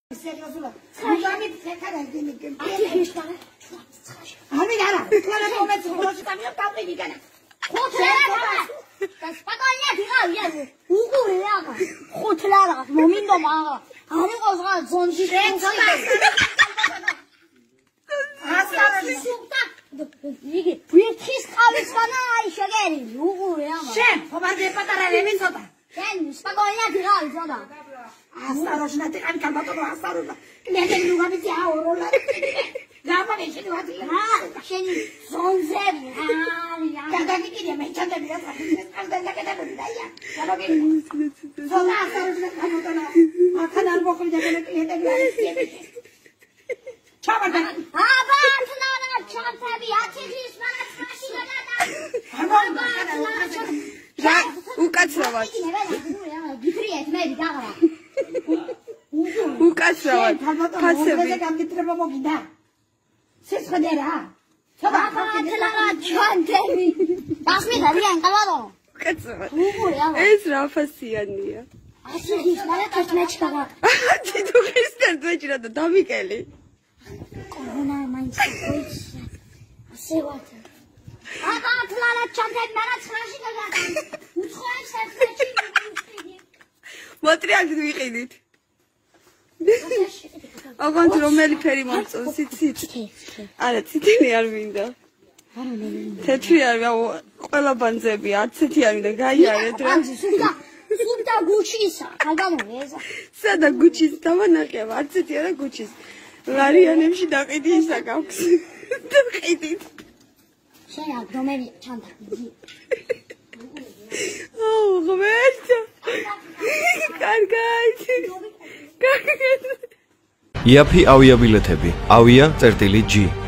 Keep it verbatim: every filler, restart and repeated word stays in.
Seriosula. Mugami tekrar edin. Hani yana. Klara komet sorusu tamıyor kavga digana. Hotelera. Spaghetti diga ya. 우구래야. 호텔라. 노민도 막. 아니 거서 전시 전시. 아싸라. 이게 브리티시 카비스나 이셔게리. 우구래야. 셴, 거반데 빠따라 레민서다. 셴 스파게티 디가 있어다. 아싸로시나 대간 감바도 아싸로라. 내가 누가 믿지 아오로라. 나만의 신이 와지. 아, 신이 손세비. 아, 가다기 길에 맨찬데 비가 살살나게 되는다야. 여러분. 소나 아싸로시나 가보더라. 아카날 먹을 때는 얘들이 안 쓰게. 잡아다. 아바 트나나 참타비 아치지스 마나 사시가나. 자, 우까치라와. 기프리 에트메 비가라. 우까치라와. 파세비. 감기 들어봐 먹인다. 세스코데라. 아바 트나나 참타비. 맞습니다. 우리 안 가봐도. 우까치라와. 누구야? 에스라 파시안이야. 아치지스 마나 카스메치카가. 지도 크리스탄 도지라도 다미켈리. 코로나 마인스 보이스. 아세와트. 아바 트나나 참타비 마나 사시가나. 우스코엔 세스메치. მოტრიალ ვიყიდით. აგონთ რომელი ფერი მომწონს იცით? არა, ციტინი არ მინდა. თეთრი არ ყველა ბანძები არცეთი არ მინდა, გაიარეთ რა. სუდა, სუდა გუჩისა, გადამოეზა. სადა გუჩის დავანახება, არცეთი არა გუჩის. ლარიანებში დაყიდი ისა გაქვს. დაყიდით. შეა რომელი ჩანდა. აუ, ღმერთო. კარგად. კარგად. იაფი ავიაბილეთები. ავია წერტილი G